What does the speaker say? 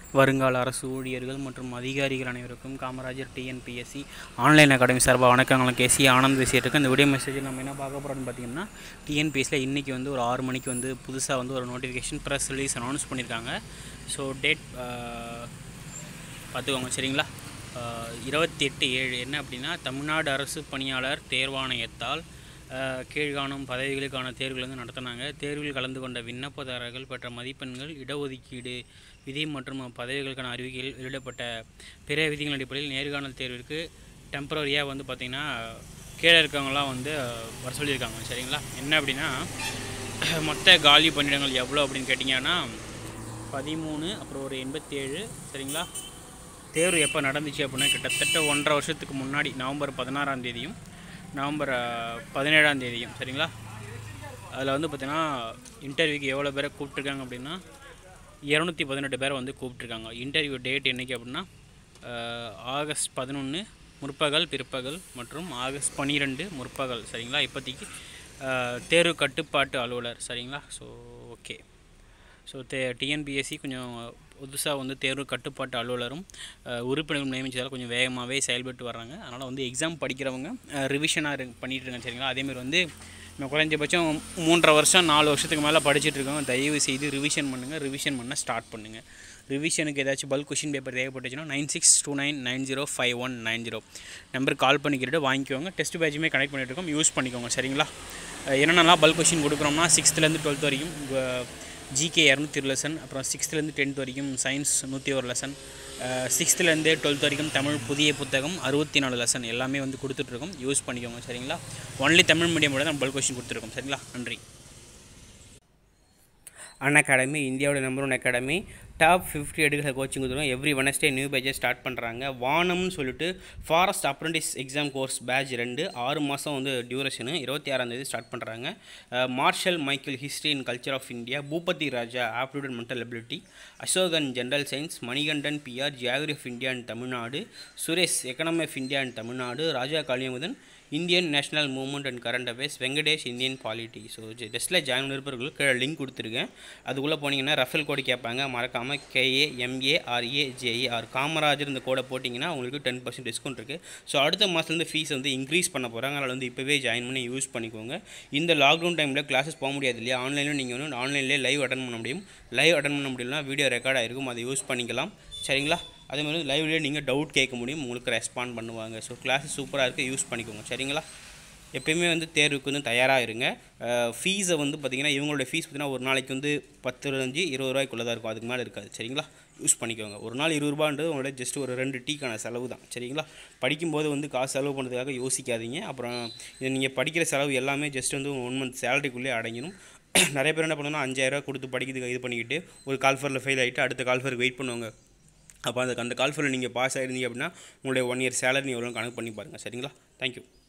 வருங்கால அரசு ஊழியர்கள் மற்றும் அதிகாரிகள் அனைவருக்கும் காமராஜர் டிஎன்பிஎஸ்சி ஆன்லைன் அகாடமி சார்பாக வணக்கங்களும் கேசி ஆனந்த் பேசிகிட்டு இந்த வீடியோ மெசேஜில் நம்ம என்ன பார்க்க போகிறோம்னு பார்த்தீங்கன்னா டிஎன்பிஎஸ்சியில் இன்றைக்கி வந்து ஒரு 6 மணிக்கு வந்து புதுசாக வந்து ஒரு நோட்டிஃபிகேஷன் ப்ரெஸ் ரிலீஸ் அனௌன்ஸ் பண்ணியிருக்காங்க. ஸோ டேட் பார்த்துக்கோங்க சரிங்களா. 28/7 என்ன அப்படின்னா தமிழ்நாடு அரசு பணியாளர் தேர்வாணையத்தால் கீழ்காணும் பதவிகளுக்கான தேர்வுகள் வந்து நடத்தினாங்க. தேர்வில் கலந்து கொண்ட விண்ணப்பதாரர்கள் பெற்ற மதிப்பெண்கள், இடஒதுக்கீடு விதி மற்றும் பதவிகளுக்கான அறிவிக்கையில் வெளியிடப்பட்ட பிற விதிகளின் அடிப்படையில் நேர்காணல் தேர்விற்கு டெம்பரரியாக வந்து பார்த்திங்கன்னா கீழே இருக்கவங்களாம் வந்து வர சொல்லியிருக்காங்க சரிங்களா. என்ன அப்படின்னா மொத்த காலி பணியிடங்கள் எவ்வளோ அப்படின்னு கேட்டிங்கன்னா 13 அப்புறம் ஒரு 87 சரிங்களா. தேர்வு எப்போ நடந்துச்சு அப்படின்னா கிட்டத்தட்ட 1.5 வருஷத்துக்கு முன்னாடி நவம்பர் 16ஆம் தேதியும் நவம்பர் 17ஆம் தேதியும் சரிங்களா. அதில் வந்து பார்த்திங்கன்னா இன்டர்வியூக்கு எவ்வளோ பேரை கூப்பிட்ருக்காங்க அப்படின்னா 218 பேரை வந்து கூப்பிட்ருக்காங்க. இன்டர்வியூ டேட் என்றைக்கு அப்படின்னா ஆகஸ்ட் 11 முற்பகல் பிற்பகல் மற்றும் ஆகஸ்ட் 12 முற்பகல் சரிங்களா. இப்போதைக்கு தேர்வு கட்டுப்பாட்டு அலுவலர் சரிங்களா. So okay. ஸோ டிஎன்பிஎஸ்சி கொஞ்சம் புதுசாக வந்து தேர்வு கட்டுப்பாட்டு அலுவலரும் உறுப்பினர்களும் நியமித்ததால் கொஞ்சம் வேகமாகவே செயல்பட்டு வர்றாங்க. அதனால் வந்து எக்ஸாம் படிக்கிறவங்க ரிவிஷனாக பண்ணிகிட்டு இருக்காங்க சரிங்களா. அதேமாதிரி வந்து நம்ம குறைஞ்சபட்சம் 3.5 வருஷம் 4 வருஷத்துக்கு மேலே படிச்சுட்டு இருக்கோங்க. தயவு செய்து ரிவிஷன் பண்ணுங்கள். ரிவிஷன் பண்ண ஸ்டார்ட் பண்ணுங்கள். ரிவிஷனுக்கு ஏதாச்சும் பல்க் கொஷின் பேப்பர் தேவைப்பட்டுச்சுன்னா 9629905190 நம்பருக்கு கால் பண்ணிக்கிட்டு வாங்கிக்கோங்க. டெஸ்ட் பேட்சுமே கனெக்ட் பண்ணிகிட்டு இருக்கோம், யூஸ் பண்ணிக்கோங்க சரிங்களா. என்னென்னலாம் பல்க் கொஷின் கொடுக்குறோம்னா 6th-லேருந்து 12th வரைக்கும் ஜிகே 200 லெசன், அப்புறம் 6th-லேருந்து 10th வரைக்கும் சயின்ஸ் 101 லெசன், 6th-லேருந்து 12th வரைக்கும் தமிழ் புதிய புத்தகம் 64 லெசன் எல்லாமே வந்து கொடுத்துட்ருக்கோம், யூஸ் பண்ணிக்கோங்க சரிங்களா. ஒன்லி தமிழ் மீடியமோட தான் பல்க் கொஷின் கொடுத்துருக்கோம் சரிங்களா. நன்றி. Unacademy இந்தியாவோட நம்பர் 1 அகாடமி. டாப் 50 எடுக்கிற கோச்சிங் கொடுத்துருவோம். Every Wednesday new batches start பண்ணுறாங்க. வானம்னு சொல்லிட்டு forest apprentice exam course batch 2 6 மாதம் வந்து டியூரேஷனு 26ஆம் தேதி ஸ்டார்ட் பண்ணுறாங்க. Marshal Michael history and culture of India, Boopathi Raja aptitude and mental ability, Ashokan general science, Manikandan PR geography of India and Tamil Nadu, Suresh economy of India and Tamil Nadu, Raja Kaliyamuthan Indian national movement and current affairs, Venkatesh Indian polity. So டெஸ்ட்டில் join இருப்பவர்களுக்கு கீழே link கொடுத்துருக்கேன். அதுக்குள்ளே போனீங்கன்னா referral கோடு கேட்பாங்க, மறக்காமல் KAMARAJER Kamarajar இந்த கோடை போட்டிங்கன்னா உங்களுக்கு 10% டிஸ்கவுண்ட் இருக்குது. ஸோ அடுத்த மாதத்துலேருந்து ஃபீஸ் வந்து இன்க்ரீஸ் பண்ண போகிறாங்க. அதனால் வந்து இப்போவே ஜாயின் பண்ணி யூஸ் பண்ணிக்கோங்க. இந்த லாக்டவுன் டைமில் கிளாஸஸ் போக முடியாது இல்லையா, ஆன்லைனில் நீங்கள் வந்து ஆன்லைன்லேயே லைவ் அட்டன் பண்ண முடியும். லைவ் அட்டன் பண்ண முடியலனா வீடியோ ரெக்கார்ட் ஆகிருக்கும், அதை யூஸ் பண்ணிக்கலாம் சரிங்களா. அதேமாதிரி லைவ்லேயே நீங்கள் டவுட் கேட்க முடியும், உங்களுக்கு ரெஸ்பாண்ட் பண்ணுவாங்க. ஸோ கிளாஸஸ் சூப்பராக இருக்குது, யூஸ் பண்ணிக்கோங்க சரிங்களா. எப்பயுமே வந்து தேர்வுக்கு வந்து தயாராக இருங்க. ஃபீஸை வந்து பார்த்திங்கன்னா இவங்களோட ஃபீஸ் பார்த்திங்கன்னா ஒரு நாளைக்கு வந்து 15-20 ரூபாய்க்குள்ளே தான் இருக்கும், அதுக்கு மேலே இருக்காது சரிங்களா. யூஸ் பண்ணிக்கோங்க. ஒரு நாள் 20 ரூபான்றது உங்களோட ஜஸ்ட் ஒரு 2 டீக்கான செலவு தான் சரிங்களா. படிக்கும்போது வந்து காசு செலவு பண்ணுறதுக்காக யோசிக்காதீங்க. அப்புறம் இது நீங்கள் படிக்கிற செலவு எல்லாமே ஜஸ்ட் வந்து 1 மந்த் சேலரிக்குள்ளே அடங்கிடும். நிறைய பேர் என்ன பண்ணுன்னா 5000 ரூபா கொடுத்து படிக்கிறதுக்கு இது பண்ணிக்கிட்டு ஒரு கால்ஃபரில் ஃபெயில் ஆகிட்டு அடுத்த கால்ஃபருக்கு வெயிட் பண்ணுவாங்க. அப்போ அந்த கால்ஃபரில் நீங்கள் பாஸ் ஆகிருந்தீங்க அப்படின்னா உங்களுடைய 1 இயர் சேலரி எவ்வளோ கணக்கு பண்ணி பாருங்கள் சரிங்களா. தேங்க்யூ.